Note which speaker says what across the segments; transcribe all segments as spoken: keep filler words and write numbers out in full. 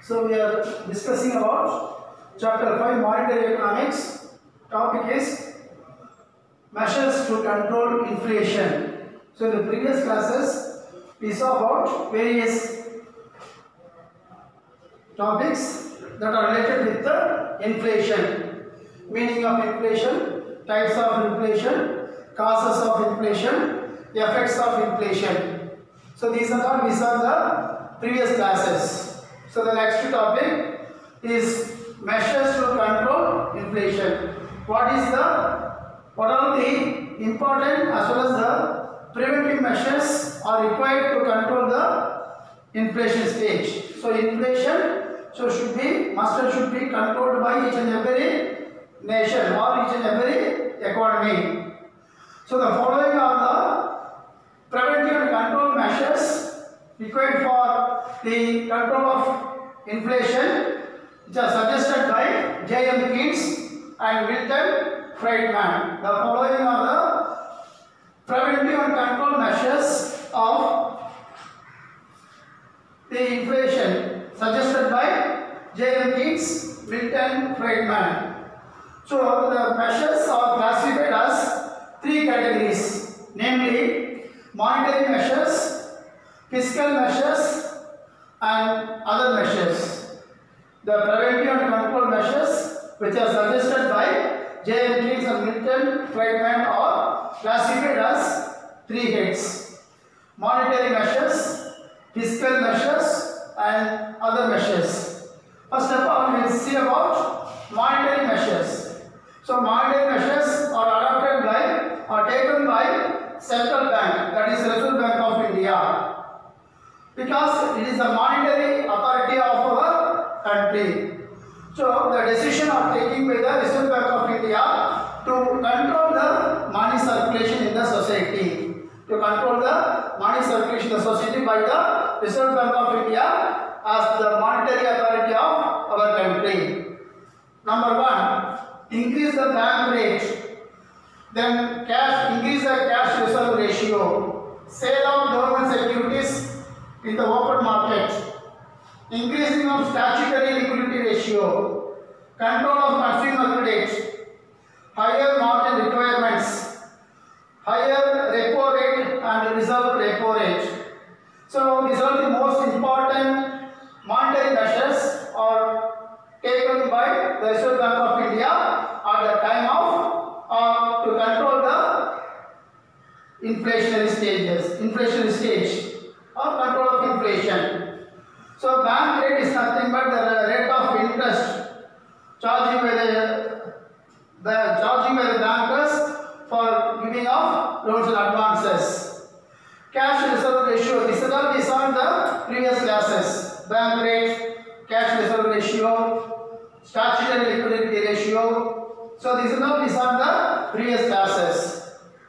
Speaker 1: So we are discussing about chapter five monetary economics. Topic is measures to control inflation. So in the previous classes we saw about various topics that are related with the inflation, meaning of inflation, types of inflation, causes of inflation, effects of inflation. So these are all we saw in the previous classes. So the next topic is measures to control inflation. What is the what are the important as well as the preventive measures are required to control the inflation stage. So inflation so should be must and should be controlled by each and every nation or each and every economy. So the following are the preventive and control measures required for the control of inflation, which are suggested by J M Keynes and Milton Friedman. The following are the preventive and control measures of the inflation suggested by J M Keynes, Milton Friedman. So the measures are classified as three categories, namely monetary measures, fiscal measures and other measures. The preventive and control measures which are suggested by J M Keynes and Milton Friedman are classified as three heads: monetary measures, fiscal measures and other measures. First of all, we will see about monetary measures. So monetary measures are adopted by or taken by central bank, that is Reserve Bank of India, because it is the monetary authority of our country. So the decision of taking by the Reserve Bank of India to control the money circulation in the society, to control the money circulation in the society by the Reserve Bank of India as the monetary authority of our country. Number one, increase the bank rate. Then cash, increase the cash reserve ratio. Sale of government securities in the open market. Increasing of statutory liquidity ratio. Control of consumer credit. Higher margin requirements. Higher repo rate and reserve repo rate. So these are the most important monetary measures are taken by the Reserve Bank of India at the time of or to control the inflationary stages, inflationary stage or control of inflation. So bank rate is nothing but the rate of interest charging by the, the charging by the bankers for giving of loans and advances. Cash reserve ratio, these are these are the previous classes: bank rate, cash reserve ratio, statutory liquidity ratio. So these are these are the previous classes.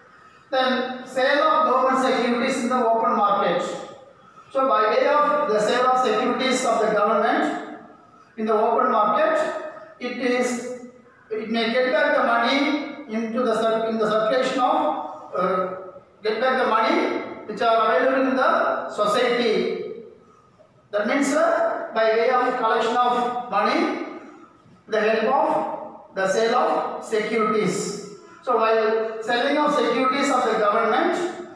Speaker 1: Then sale of government securities in the open market. So by way of the sale of securities of the government in the open market, it is it may get back the money into the in the circulation of uh, get back the money which are available in the society. That means uh, by way of collection of money, the help of the sale of securities. So while selling of securities of the government,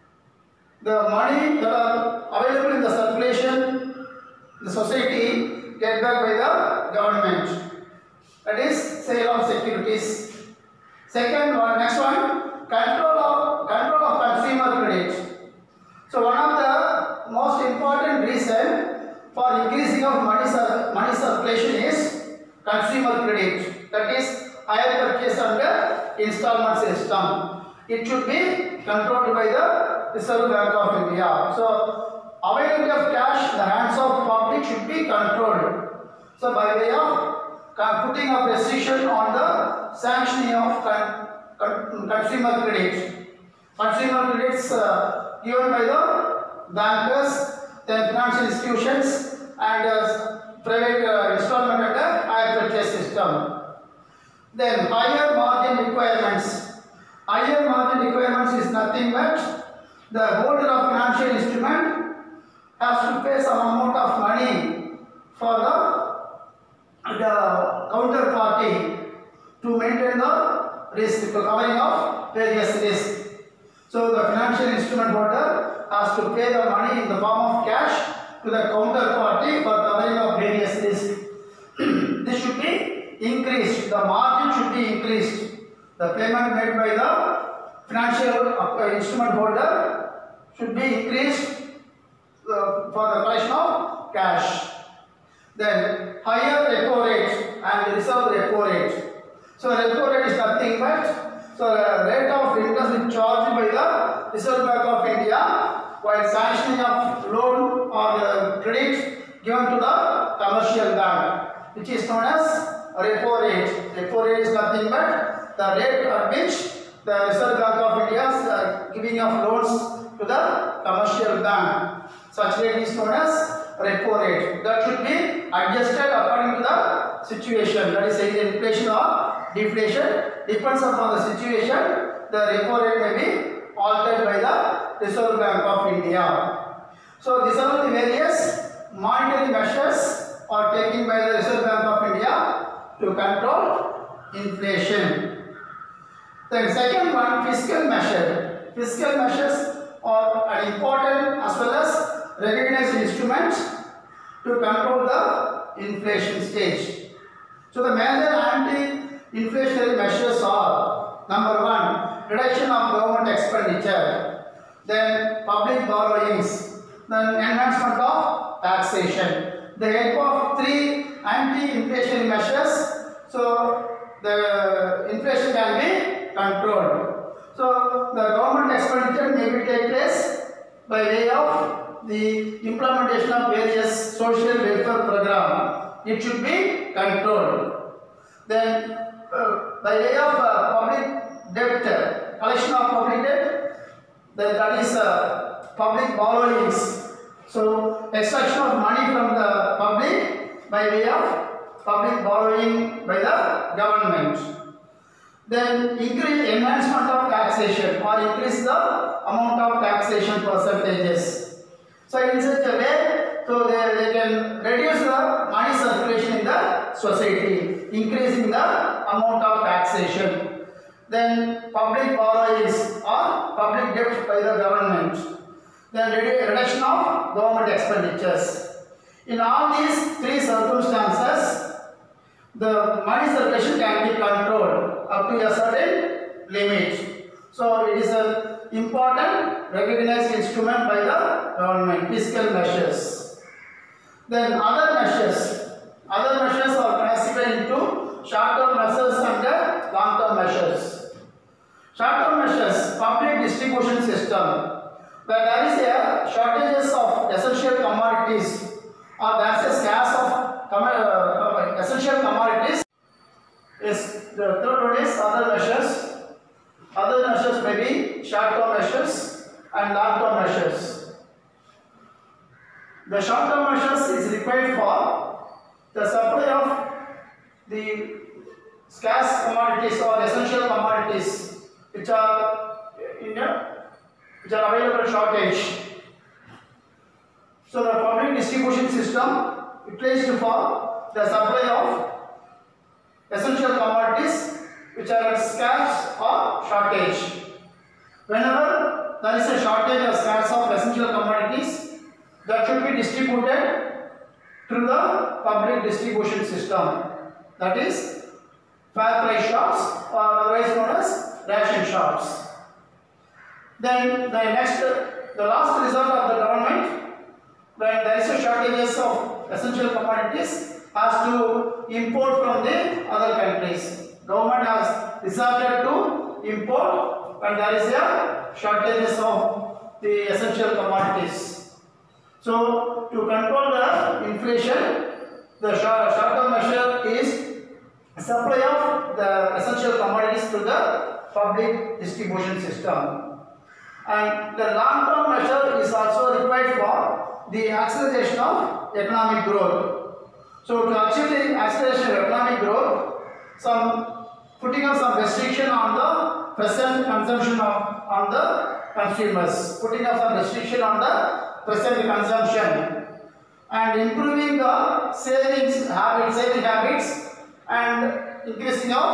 Speaker 1: the money that are available in the circulation, the society get back by the government. That is sale of securities. Second one, next one, control of control of consumer credit. So one of the most important reason for increasing of money money circulation is consumer credit. That is hire purchase under installment system. It should be controlled by the Reserve Bank of India. So availability of cash in the hands of public should be controlled. So by way of putting a restriction on the sanctioning of con con consumer credit. Consumer credits uh, given by the bankers, then financial institutions and uh, private uh, installment under hire purchase system. Then higher margin requirements. Higher margin requirements is nothing but the holder of financial instrument has to pay some amount of money for the risk, to covering of various risks. So the financial instrument holder has to pay the money in the form of cash to the counterparty for covering of various risks. This should be increased. The margin should be increased. The payment made by the financial instrument holder should be increased uh, for the collection of cash. Then higher repo rate and reserve repo rate. So repo rate is nothing but so the rate of interest charged by the Reserve Bank of India while sanctioning of loan or the credit given to the commercial bank, which is known as repo rate. Repo rate is nothing but the rate at which the Reserve Bank of India is uh, giving of loans to the commercial bank. Such rate is known as repo rate. That should be adjusted according to the situation. That is either inflation or deflation. Depends upon the situation. The repo rate may be altered by the Reserve Bank of India. So these are the various monetary measures are taken by the Reserve Bank of India to control inflation. Then second one, fiscal measure. Fiscal measures are an important as well as recognized instrument to control the inflation stage. So the major anti-inflationary measures are: number one, reduction of government expenditure, then public borrowings, then enhancement of taxation. The help of three anti-inflationary measures, so the inflation can be controlled. So the government expenditure may be take place by way of the implementation of various social welfare program. It should be controlled. Then uh, by way of uh, public debt, collection of public debt, then that is uh, public borrowings. So extraction of money from the public by way of public borrowing by the government. Then increase enhancement of taxation or increase the amount of taxation percentages. So in such a way, so they, they can reduce the money circulation in the society, increasing the amount of taxation. Then public borrowings or public debt by the government. Then reduction of government expenditures. In all these three circumstances, the money circulation can be controlled up to a certain limit. So it is an important recognized instrument by the government, fiscal measures. Then other measures. Other measures are classified into short-term measures and long-term measures. Short-term measures, public distribution system. Where there is a shortages of essential commodities or there is a scarce of com uh, essential commodities. Is the third one is other measures. Other measures may be short-term measures and long-term measures. The short-term measures is required for the supply of the scarce commodities or essential commodities which are in a which are available shortage. So the public distribution system utilized for the supply of essential commodities which are scarce or shortage. Whenever there is a shortage or scarce of essential commodities, that should be distributed through the public distribution system. That is fair price shops or otherwise known as ration shops. Then the next, the last resort of the government, when there is a shortages of essential commodities, has to import from the other countries. Government has resorted to import when there is a shortages of the essential commodities. So to control the inflation, the short, short-term measure is supply of the essential commodities to the public distribution system. And the long-term measure is also required for the acceleration of economic growth. So to achieve the acceleration of economic growth, some putting up some restriction on the present consumption of on the consumers, putting up some restriction on the present consumption, and improving the savings habits, saving habits, and increasing of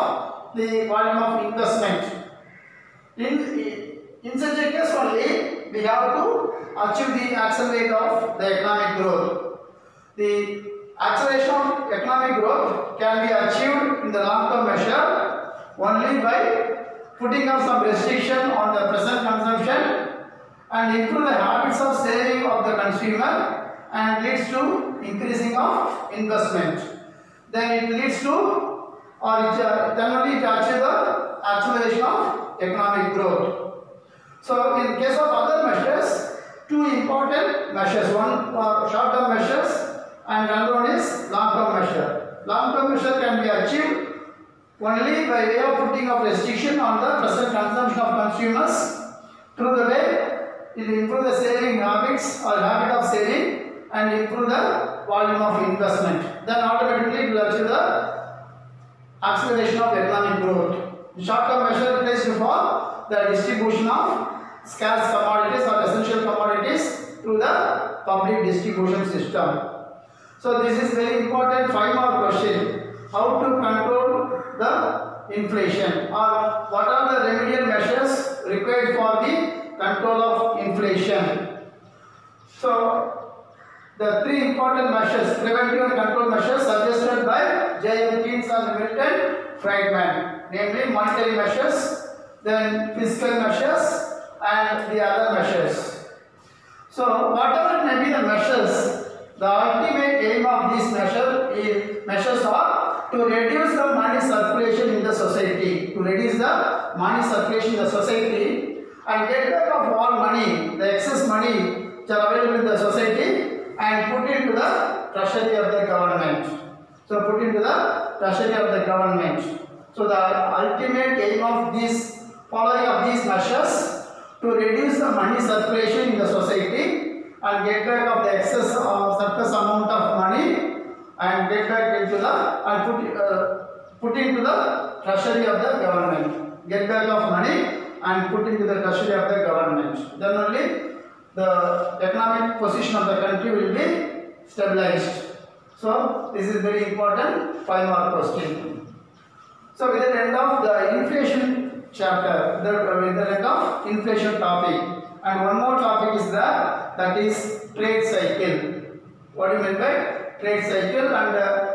Speaker 1: the volume of investment. In, in such a case only, we have to achieve the accelerate of the economic growth. The acceleration of economic growth can be achieved in the long-term measure only by putting up some restriction on the present consumption and improve the habits of saving of the consumer, and leads to increasing of investment. Then it leads to, or it, uh, then only it achieves the acceleration of economic growth. So in case of other measures, two important measures, one for short-term measures and another one is long-term measure. Long-term measure can be achieved only by way of putting up restriction on the present consumption of consumers through the way it will improve the saving habits or habit of saving and improve the volume of investment. Then automatically it will achieve the acceleration of economic growth. The short-term measure is for the distribution of scarce commodities or essential commodities through the public distribution system. So this is very important five mark question. How to control the inflation, or what are the remedial measures required for the control of inflation? So the three important measures, preventive and control measures suggested by J M Keynes and Milton Friedman, namely monetary measures, then fiscal measures and the other measures. So whatever may be the measures, the ultimate aim of these measure is, measures are to reduce the money circulation in the society, to reduce the money circulation in the society and get back of all money, the excess money which are available in the society, and put into the treasury of the government. So put into the treasury of the government. So the ultimate aim of these following of these measures to reduce the money circulation in the society and get back of the excess or surplus amount of money and get back into the and put uh, put into the treasury of the government. Get back of money and put into the treasury of the government. Then only the economic position of the country will be stabilized. So this is very important five mark question. So with the end of the inflation chapter, the, with the end of inflation topic, and one more topic is that that is trade cycle. What do you mean by trade cycle? And uh,